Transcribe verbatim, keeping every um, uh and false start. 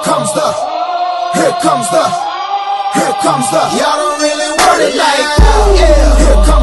comes the, here comes the, here comes the, y'all don't really want it like that. Yeah, here comes